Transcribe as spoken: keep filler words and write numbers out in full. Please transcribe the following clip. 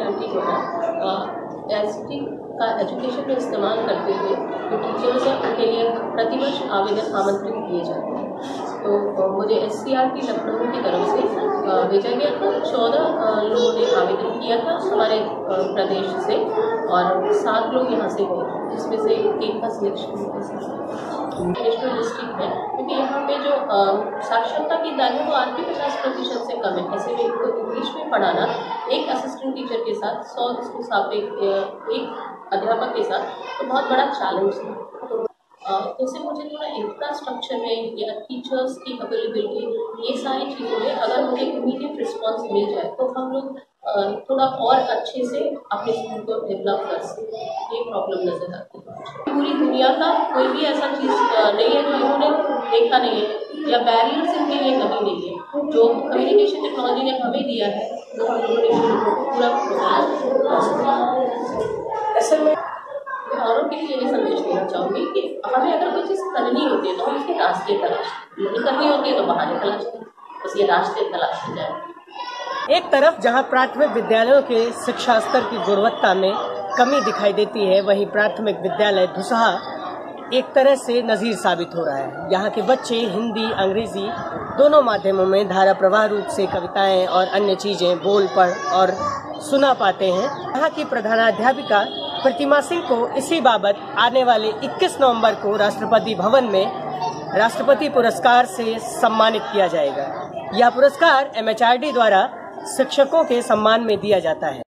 NCERT जो है ST का एजुकेशन में इस्तेमाल करते हुए जो टीचर्स हैं उनके लिए प्रतिवर्ष आवेदन आमंत्रित किए जाते हैं। तो मुझे एससीईआरटी लखनऊ की तरफ से भेजा गया था। चौदह लोगों ने आवेदन किया था हमारे प्रदेश से और सात लोग यहाँ से गए, जिसमें से एक का सिलेक्शन नेशनल डिस्ट्रिक्ट है, क्योंकि यहाँ पे जो साक्षरता की दर है वो आज भी पचास प्रतिशत से कम है। ऐसे में इनको इंग्लिश में पढ़ाना एक असिस्टेंट टीचर के साथ सौ साथ एक अध्यापक के साथ तो बहुत बड़ा चैलेंज था। जैसे मुझे थोड़ा इंफ्रास्ट्रक्चर में या टीचर्स की अवेलेबिलिटी, ये सारी चीज़ों में अगर मुझे इमीडिएट रिस्पांस मिल जाए तो हम लोग थोड़ा और अच्छे से अपने स्कूल को डेवलप कर सकते हैं। ये प्रॉब्लम नजर आती है। पूरी दुनिया का कोई भी ऐसा चीज़ नहीं है जो इन्होंने देखा नहीं है या बैरियर्स इनके लिए कभी नहीं है। जो कम्युनिकेशन टेक्नोलॉजी ने हमें दिया है वो हम लोगों ने पूरा ऐसे में औरों के लिए ये संदेश देना चाहूँगी कि हमें अगर कोई चीज़ करनी होती है तो हम उसके रास्ते तलाशें, नहीं करनी होती है तो बहाने तलाशें, बस ये रास्ते तलाशे जाए। एक तरफ जहां प्राथमिक विद्यालयों के शिक्षा स्तर की गुणवत्ता में कमी दिखाई देती है, वहीं प्राथमिक विद्यालय धुसहा एक तरह से नज़ीर साबित हो रहा है। यहाँ के बच्चे हिंदी अंग्रेजी दोनों माध्यमों में धारा प्रवाह रूप से कविताएं और अन्य चीजें बोल पढ़ और सुना पाते हैं। यहाँ की प्रधानाध्यापिका प्रतिमा सिंह को इसी बाबत आने वाले इक्कीस नवंबर को राष्ट्रपति भवन में राष्ट्रपति पुरस्कार से सम्मानित किया जाएगा। यह पुरस्कार एमएचआरडी द्वारा शिक्षकों के सम्मान में दिया जाता है।